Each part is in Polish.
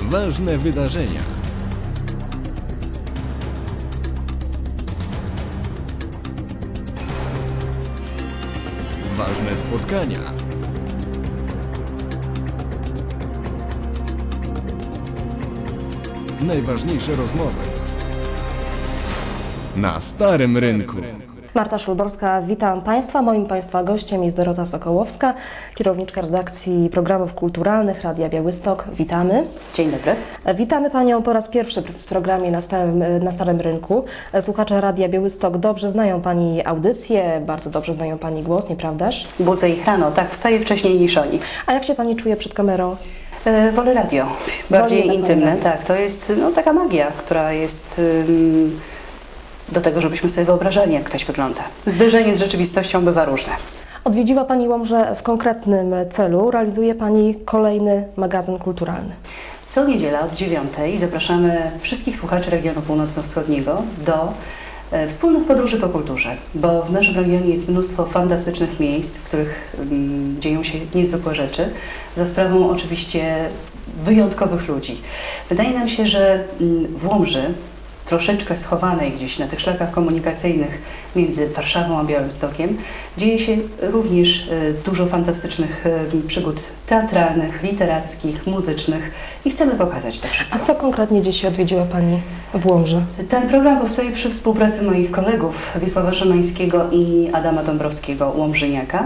Ważne wydarzenia. Ważne spotkania. Najważniejsze rozmowy. Na Starym Rynku. Marta Szulborska, witam Państwa. Moim Państwa gościem jest Dorota Sokołowska, kierowniczka redakcji programów kulturalnych Radia Białystok. Witamy. Dzień dobry. Witamy Panią po raz pierwszy w programie na Starym Rynku. Słuchacze Radia Białystok dobrze znają Pani audycję, bardzo dobrze znają Pani głos, nieprawdaż? Budzę ich rano, tak, wstaję wcześniej niż oni. A jak się Pani czuje przed kamerą? Wolę radio, bardziej intymne, tak, to jest taka magia, która jest do tego, żebyśmy sobie wyobrażali, jak ktoś wygląda. Zderzenie z rzeczywistością bywa różne. Odwiedziła Pani Łomżę w konkretnym celu, realizuje Pani kolejny magazyn kulturalny. Co niedziela od 9:00 zapraszamy wszystkich słuchaczy regionu północno-wschodniego do wspólnych podróży po kulturze, bo w naszym regionie jest mnóstwo fantastycznych miejsc, w których dzieją się niezwykłe rzeczy, za sprawą oczywiście wyjątkowych ludzi. Wydaje nam się, że w Łomży, troszeczkę schowanej gdzieś na tych szlakach komunikacyjnych między Warszawą a Białymstokiem, dzieje się również dużo fantastycznych przygód teatralnych, literackich, muzycznych i chcemy pokazać to wszystko. A co konkretnie dzisiaj odwiedziła Pani w Łomży? Ten program powstaje przy współpracy moich kolegów Wiesława Szymańskiego i Adama Dąbrowskiego, łomżyniaka.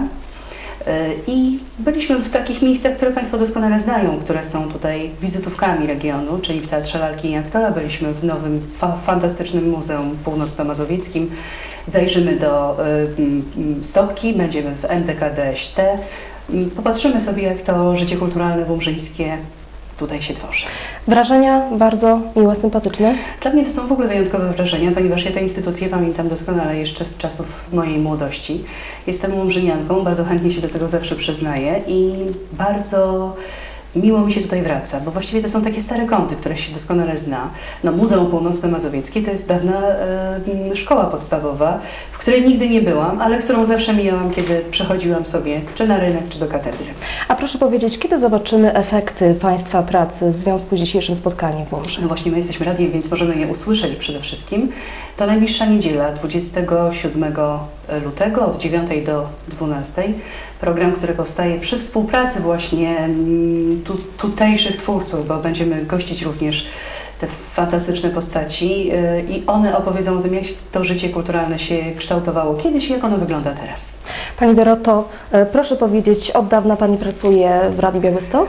I byliśmy w takich miejscach, które Państwo doskonale znają, które są tutaj wizytówkami regionu, czyli w Teatrze Lalki i Aktora, byliśmy w nowym, fantastycznym Muzeum Północno-Mazowieckim, zajrzymy do Stopki, będziemy w MDKD ŚT, popatrzymy sobie, jak to życie kulturalne łomżyńskie tutaj się tworzy. Wrażenia bardzo miłe, sympatyczne? Dla mnie to są w ogóle wyjątkowe wrażenia, ponieważ ja tę instytucję pamiętam doskonale jeszcze z czasów mojej młodości. Jestem łomżynianką, bardzo chętnie się do tego zawsze przyznaję i bardzo miło mi się tutaj wraca, bo właściwie to są takie stare kąty, które się doskonale zna. Muzeum Północno-Mazowieckie to jest dawna szkoła podstawowa, w której nigdy nie byłam, ale którą zawsze mijałam, kiedy przechodziłam sobie czy na rynek, czy do katedry. A proszę powiedzieć, kiedy zobaczymy efekty Państwa pracy w związku z dzisiejszym spotkaniem w Łomży? Właśnie my jesteśmy radiem, więc możemy je usłyszeć przede wszystkim. To najbliższa niedziela, 27 lutego od 9 do 12. Program, który powstaje przy współpracy właśnie tutejszych twórców, bo będziemy gościć również te fantastyczne postaci i one opowiedzą o tym, jak to życie kulturalne się kształtowało kiedyś i jak ono wygląda teraz. Pani Doroto, proszę powiedzieć, od dawna Pani pracuje w Radiu Białystok?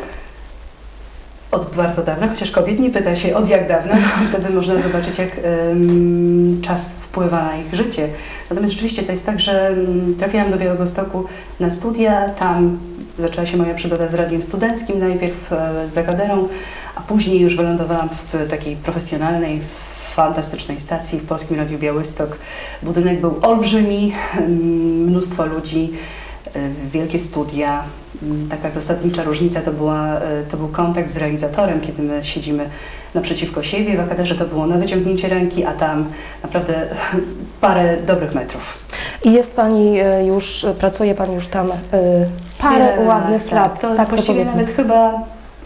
Od bardzo dawna, chociaż kobiet nie pyta się od jak dawna, wtedy można zobaczyć, jak czas wpływa na ich życie. Natomiast rzeczywiście to jest tak, że trafiłam do Białegostoku na studia, tam zaczęła się moja przygoda z radiem studenckim, najpierw za kaderą, a później już wylądowałam w takiej profesjonalnej, fantastycznej stacji w Polskim Radiu Białystok. Budynek był olbrzymi, mnóstwo ludzi, wielkie studia. Taka zasadnicza różnica to był kontakt z realizatorem, kiedy my siedzimy naprzeciwko siebie. W akaderze to było na wyciągnięcie ręki, a tam naprawdę parę dobrych metrów. I jest Pani już, pracuje Pani już tam parę ładnych lat. Tak, właściwie nawet chyba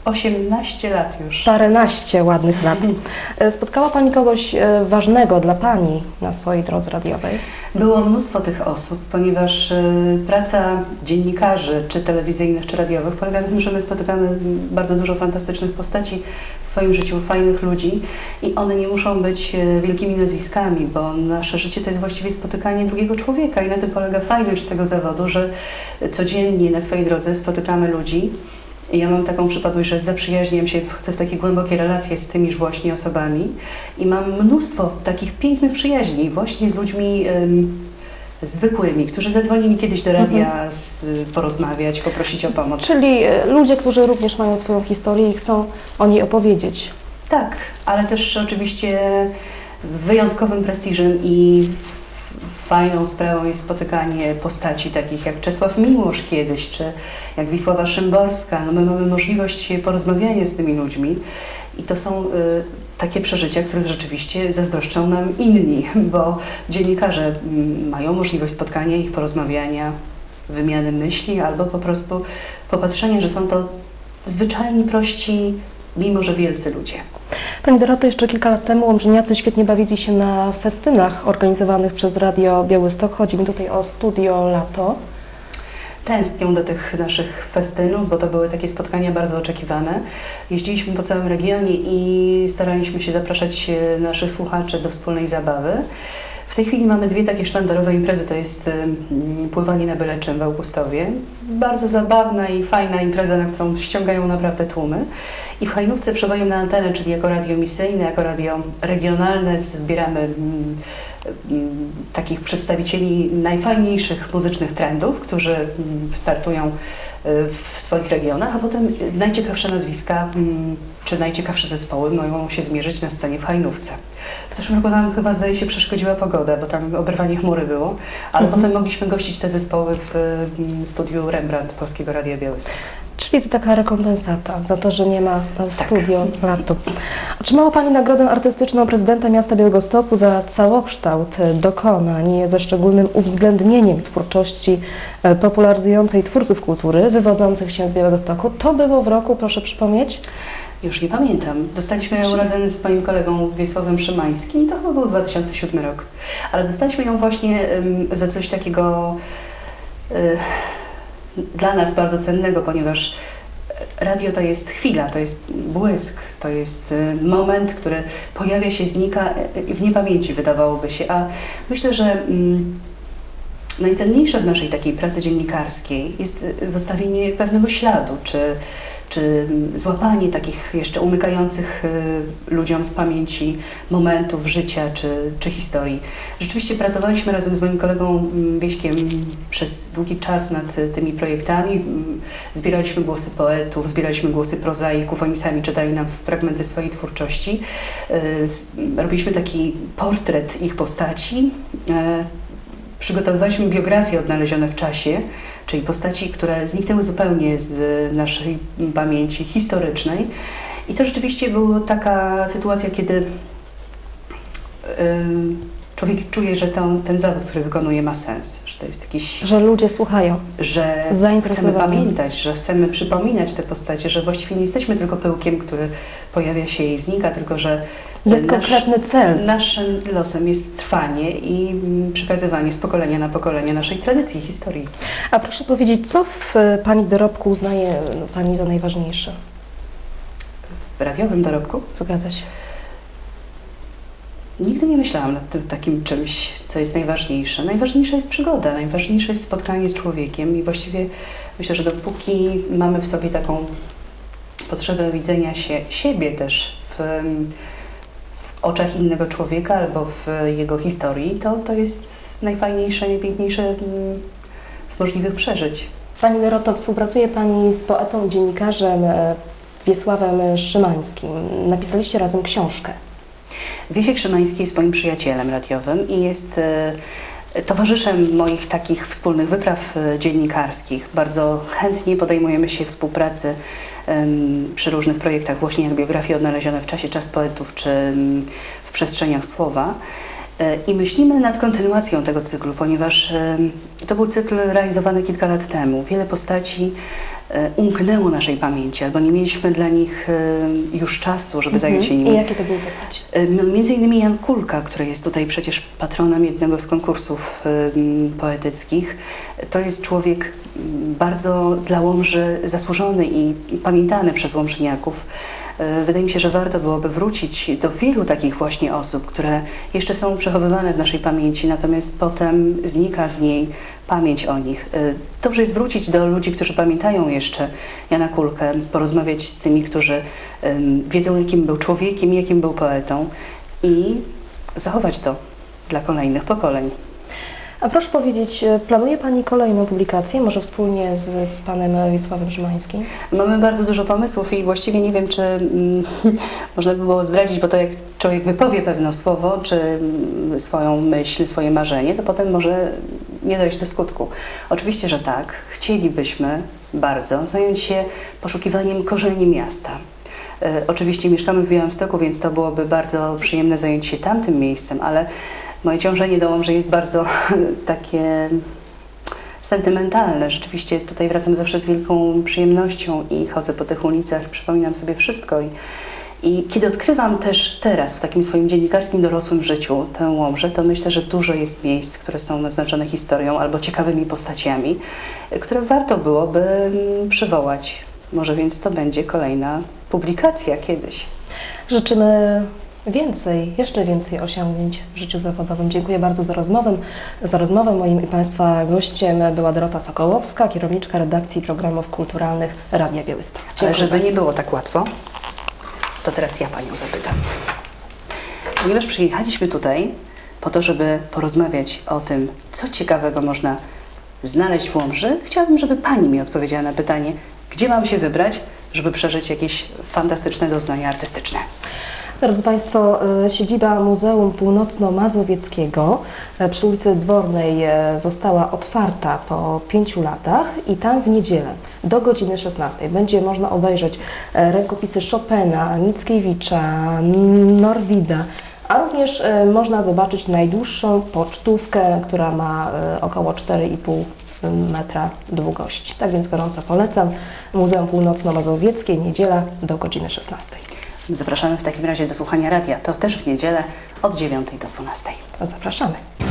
18 lat już. Paręnaście ładnych lat. Spotkała Pani kogoś ważnego dla Pani na swojej drodze radiowej? Było mnóstwo tych osób, ponieważ praca dziennikarzy, czy telewizyjnych, czy radiowych polega na tym, że my spotykamy bardzo dużo fantastycznych postaci w swoim życiu, fajnych ludzi i one nie muszą być wielkimi nazwiskami, bo nasze życie to jest właściwie spotykanie drugiego człowieka i na tym polega fajność tego zawodu, że codziennie na swojej drodze spotykamy ludzi. Ja mam taką przypadłość, że zaprzyjaźniam się, wchodzę w takie głębokie relacje z tymiż właśnie osobami i mam mnóstwo takich pięknych przyjaźni właśnie z ludźmi zwykłymi, którzy zadzwonili kiedyś do radia porozmawiać, poprosić o pomoc. Czyli ludzie, którzy również mają swoją historię i chcą o niej opowiedzieć. Tak, ale też oczywiście wyjątkowym prestiżem i fajną sprawą jest spotykanie postaci takich jak Czesław Miłosz kiedyś, czy jak Wisława Szymborska. My mamy możliwość porozmawiania z tymi ludźmi i to są takie przeżycia, których rzeczywiście zazdroszczą nam inni, bo dziennikarze mają możliwość spotkania ich, porozmawiania, wymiany myśli albo po prostu popatrzenia, że są to zwyczajni, prości mimo że wielcy ludzie. Pani Doroto, jeszcze kilka lat temu łomżyniacy świetnie bawili się na festynach organizowanych przez Radio Białystok. Chodzi mi tutaj o Studio Lato. Tęsknią do tych naszych festynów, bo to były takie spotkania bardzo oczekiwane. Jeździliśmy po całym regionie i staraliśmy się zapraszać naszych słuchaczy do wspólnej zabawy. W tej chwili mamy dwie takie sztandarowe imprezy, to jest pływanie na byle czym w Augustowie. Bardzo zabawna i fajna impreza, na którą ściągają naprawdę tłumy. I w Hajnówce przebojem na antenę, czyli jako radio misyjne, jako radio regionalne zbieramy takich przedstawicieli najfajniejszych muzycznych trendów, którzy startują w swoich regionach, a potem najciekawsze nazwiska czy najciekawsze zespoły mogą się zmierzyć na scenie w Hajnówce. W zeszłym roku nam chyba, zdaje się, przeszkodziła pogoda, bo tam oberwanie chmury było, ale potem mogliśmy gościć te zespoły w studiu Rembrandt Polskiego Radia Białystok. Czyli to taka rekompensata za to, że nie ma Studio Lato. Otrzymała Pani nagrodę artystyczną prezydenta miasta Białegostoku za całokształt dokonań ze szczególnym uwzględnieniem twórczości popularyzującej twórców kultury wywodzących się z Białegostoku. To było w roku, proszę przypomnieć? Już nie pamiętam. Dostaliśmy ją razem z moim kolegą Wiesławem Szymańskim. To chyba był 2007 rok. Ale dostaliśmy ją właśnie za coś takiego dla nas bardzo cennego, ponieważ radio to jest chwila, to jest błysk, to jest moment, który pojawia się, znika w niepamięci, wydawałoby się. A myślę, że najcenniejsze w naszej takiej pracy dziennikarskiej jest zostawienie pewnego śladu, czy złapanie takich jeszcze umykających ludziom z pamięci momentów życia czy historii. Rzeczywiście pracowaliśmy razem z moim kolegą Wieśkiem przez długi czas nad tymi projektami. Zbieraliśmy głosy poetów, zbieraliśmy głosy prozaików, oni sami czytali nam fragmenty swojej twórczości. Robiliśmy taki portret ich postaci. Przygotowywaliśmy biografie odnalezione w czasie, czyli postaci, które zniknęły zupełnie z naszej pamięci historycznej. I to rzeczywiście była taka sytuacja, kiedy człowiek czuje, że ten zawód, który wykonuje, ma sens, że to jest jakiś... Że ludzie słuchają, że chcemy pamiętać, że chcemy przypominać te postacie, że właściwie nie jesteśmy tylko pyłkiem, który pojawia się i znika, tylko że jest konkretny cel. Naszym losem jest trwanie i przekazywanie z pokolenia na pokolenie naszej tradycji, historii. A proszę powiedzieć, co w Pani dorobku uznaje Pani za najważniejsze? W radiowym dorobku? Zgadza się. Nigdy nie myślałam nad tym takim czymś, co jest najważniejsze. Najważniejsza jest przygoda, najważniejsze jest spotkanie z człowiekiem i właściwie myślę, że dopóki mamy w sobie taką potrzebę widzenia siebie też w oczach innego człowieka albo w jego historii, to jest najfajniejsze, najpiękniejsze z możliwych przeżyć. Pani Doroto, współpracuje Pani z poetą, dziennikarzem Wiesławem Szymańskim. Napisaliście razem książkę. Wiesiek Szymański jest moim przyjacielem radiowym i jest towarzyszem moich takich wspólnych wypraw dziennikarskich. Bardzo chętnie podejmujemy się współpracy przy różnych projektach, właśnie jak biografie odnalezione w czasie, Czas poetów, czy w przestrzeniach słowa. I myślimy nad kontynuacją tego cyklu, ponieważ to był cykl realizowany kilka lat temu. Wiele postaci umknęło naszej pamięci, albo nie mieliśmy dla nich już czasu, żeby zająć się nimi. I jakie to były postaci? Między innymi Jan Kulka, który jest tutaj przecież patronem jednego z konkursów poetyckich. To jest człowiek bardzo dla Łomży zasłużony i pamiętany przez łomżyniaków. Wydaje mi się, że warto byłoby wrócić do wielu takich właśnie osób, które jeszcze są przechowywane w naszej pamięci, natomiast potem znika z niej pamięć o nich. Dobrze jest wrócić do ludzi, którzy pamiętają jeszcze Jana Kulkę, porozmawiać z tymi, którzy wiedzą, jakim był człowiekiem, jakim był poetą i zachować to dla kolejnych pokoleń. A proszę powiedzieć, planuje Pani kolejną publikację, może wspólnie z Panem Wiesławem Szymańskim? Mamy bardzo dużo pomysłów i właściwie nie wiem, czy można by było zdradzić, bo to jak człowiek wypowie pewne słowo, czy swoją myśl, swoje marzenie, to potem może nie dojść do skutku. Oczywiście, że tak. Chcielibyśmy bardzo zająć się poszukiwaniem korzeni miasta. Oczywiście mieszkamy w Białymstoku, więc to byłoby bardzo przyjemne zająć się tamtym miejscem, ale moje ciążenie do Łomży jest bardzo takie sentymentalne. Rzeczywiście tutaj wracam zawsze z wielką przyjemnością i chodzę po tych ulicach i przypominam sobie wszystko. I kiedy odkrywam też teraz w takim swoim dziennikarskim dorosłym życiu tę Łomżę, to myślę, że dużo jest miejsc, które są naznaczone historią albo ciekawymi postaciami, które warto byłoby przywołać. Może więc to będzie kolejna publikacja kiedyś. Życzymy więcej, jeszcze więcej osiągnięć w życiu zawodowym. Dziękuję bardzo za rozmowę. Moim i Państwa gościem była Dorota Sokołowska, kierowniczka redakcji programów kulturalnych Radia Białystok. Ale żeby nie było tak łatwo, to teraz ja Panią zapytam. Ponieważ przyjechaliśmy tutaj po to, żeby porozmawiać o tym, co ciekawego można znaleźć w Łomży, chciałabym, żeby Pani mi odpowiedziała na pytanie, gdzie mam się wybrać, żeby przeżyć jakieś fantastyczne doznania artystyczne. Drodzy Państwo, siedziba Muzeum Północno-Mazowieckiego przy ulicy Dwornej została otwarta po 5 latach i tam w niedzielę do godziny 16 będzie można obejrzeć rękopisy Chopina, Mickiewicza, Norwida, a również można zobaczyć najdłuższą pocztówkę, która ma około 4,5 metra długości. Tak więc gorąco polecam. Muzeum Północno-Mazowieckie, niedziela do godziny 16. Zapraszamy w takim razie do słuchania radia. To też w niedzielę od 9 do 12. Zapraszamy.